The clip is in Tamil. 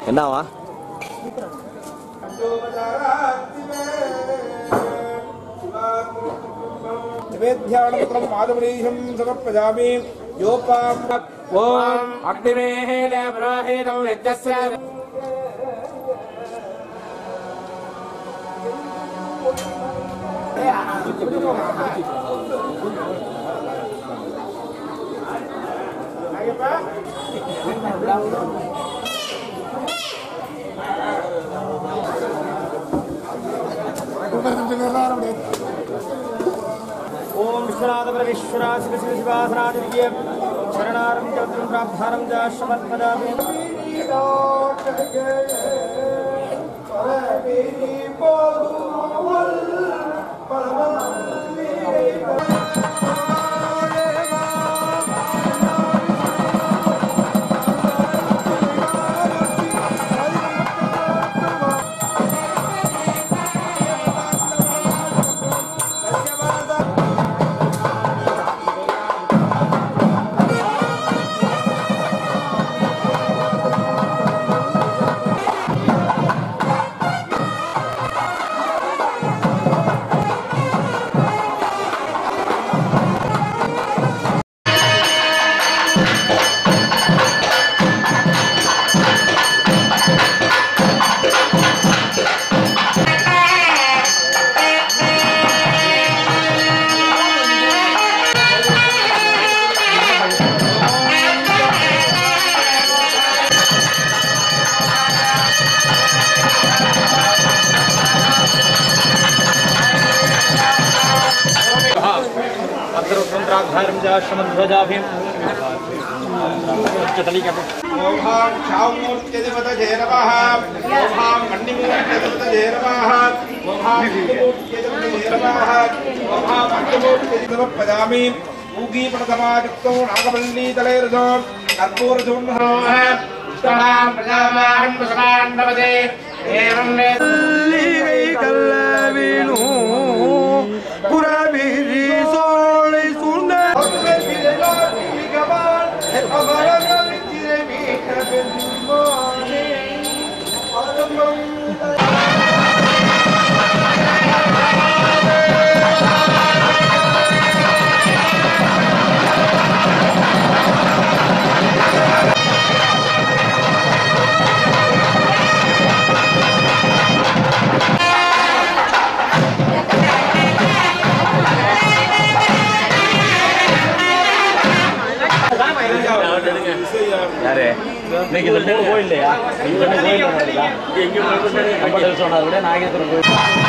என்னவா निवेद्याणपत्रं माधवरीशं समर्पयामि योपाम् ओम अग्निमेः देवराहेतं यज्ञस्य ओम विश्वनाथ परमेश्वराय शिव शिव शिवासनादिव्य शरणारं चौत्रं प्राप्तारं च समर्पयामि समध्वजाभिं ओम शावमूर्त्यधिपतये नमः ओम मण्डिमूर्त्यधिपतये नमः ओम हिन्दूमूर्त्यधिपतये नमः ओम मण्डिमूर्त्यधिपतये समर्पयामि ऊगीपणसमायुक्तो नागवल्लीतलेरसो कर्पूरधूम्रः तमां प्रजावाहं प्रसमान् भवते एवं वेल्लीगै कल्लवीनु पुरबिरि सोळै सुन्द யாரு இன்னைக்கு இந்த 3 கோயில் இல்லையா? இங்க கோயில் எங்க போய் சொன்னாரு நாகேஸ்வரர் கோயில்